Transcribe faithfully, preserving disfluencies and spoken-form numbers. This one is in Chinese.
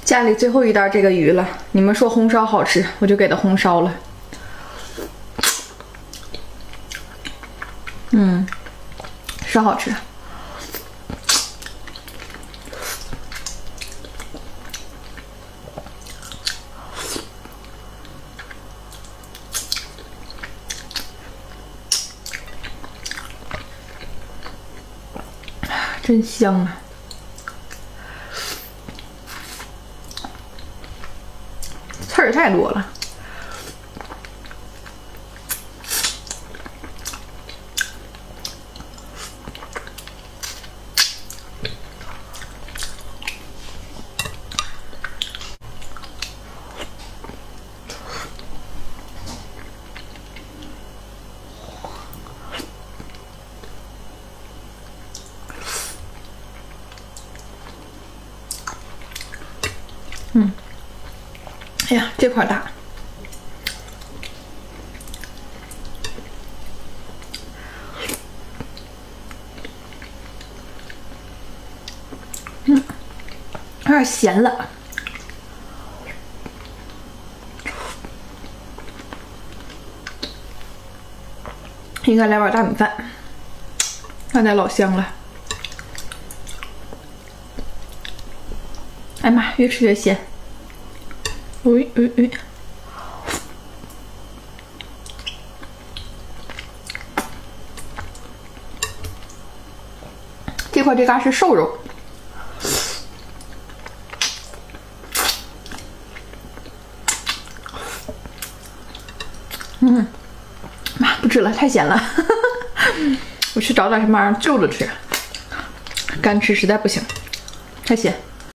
家里最后一袋这个鱼了，你们说红烧好吃，我就给它红烧了。嗯，是好吃。真香啊！刺儿太多了。嗯，哎呀，这块大。嗯，有点咸了。应该来碗大米饭，那得老香了。哎妈，越吃越咸。喂喂喂！这块这嘎是瘦肉。嗯，妈不吃了，太咸了。我去找点什么玩意儿就着吃，干吃实在不行，太咸。